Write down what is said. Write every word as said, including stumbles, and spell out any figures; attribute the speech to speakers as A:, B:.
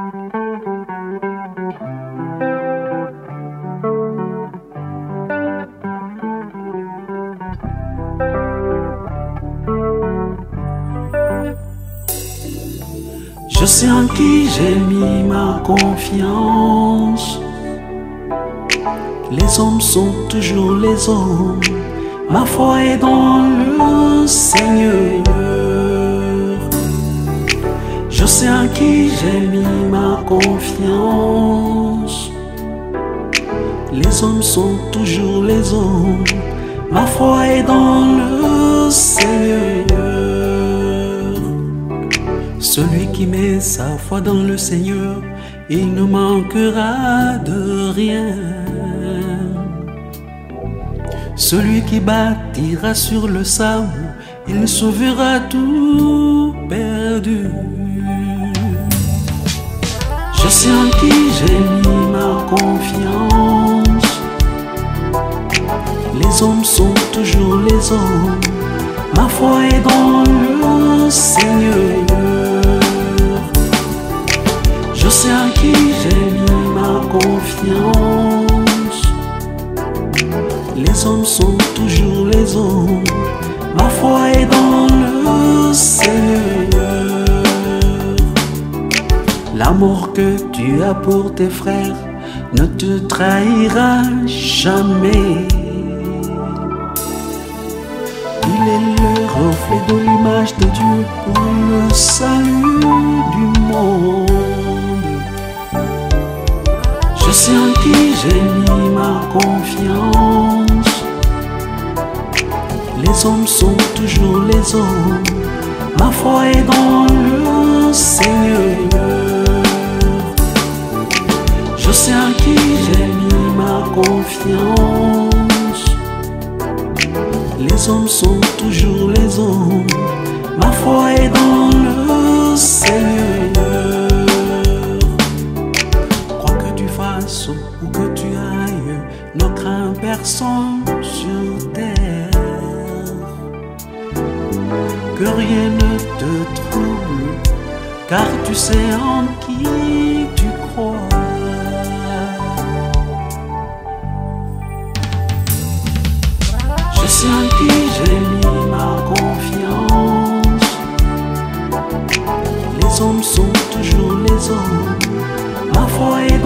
A: Je sais en qui j'ai mis ma confiance. Les hommes sont toujours les hommes. Ma foi est dans le Seigneur. Je sais en qui j'ai mis ma confiance. Les hommes sont toujours les hommes. Ma foi est dans le Seigneur. Celui qui met sa foi dans le Seigneur, il ne manquera de rien. Celui qui bâtira sur le sable, il sauvera tout perdu. Je sais en qui j'ai mis ma confiance. Les hommes sont toujours les hommes. Ma foi est dans le Seigneur. Je sais en qui j'ai mis ma confiance. Les hommes sont toujours les hommes. Ma foi est dans le Seigneur. L'amour que tu as pour tes frères ne te trahira jamais. Il est le reflet de l'image de Dieu pour le salut du monde. Je sais en qui j'ai mis ma confiance. Les hommes sont toujours les hommes. Ma foi est dans le Seigneur. Je sais en qui j'ai mis ma confiance. Les hommes sont toujours les hommes. Ma foi est dans le Seigneur. Quoi que tu fasses ou que tu ailles, ne crains personne sur terre. Que rien ne te trouble, car tu sais en qui tu crois. Je sais en qui j'ai mis ma confiance. Les hommes sont toujours les hommes. Ma foi est